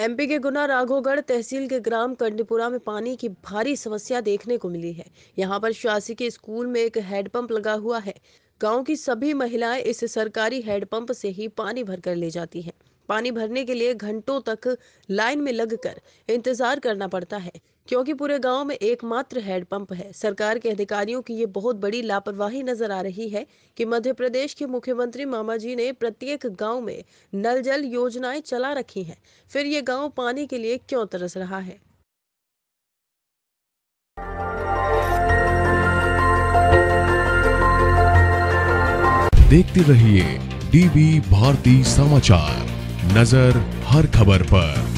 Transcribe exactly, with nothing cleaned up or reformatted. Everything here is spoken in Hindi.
एमपी के गुना राघोगढ़ तहसील के ग्राम कंडीपुरा में पानी की भारी समस्या देखने को मिली है। यहाँ पर शासकीय स्कूल में एक हैंडपंप लगा हुआ है। गांव की सभी महिलाएं इस सरकारी हैंडपंप से ही पानी भरकर ले जाती हैं। पानी भरने के लिए घंटों तक लाइन में लगकर इंतजार करना पड़ता है, क्योंकि पूरे गांव में एकमात्र हैंडपंप है। सरकार के अधिकारियों की ये बहुत बड़ी लापरवाही नजर आ रही है कि मध्य प्रदेश के मुख्यमंत्री मामा जी ने प्रत्येक गांव में नल जल योजनाएं चला रखी हैं, फिर ये गांव पानी के लिए क्यों तरस रहा है। देखते रहिए डीवी भारती समाचार, नजर हर खबर पर।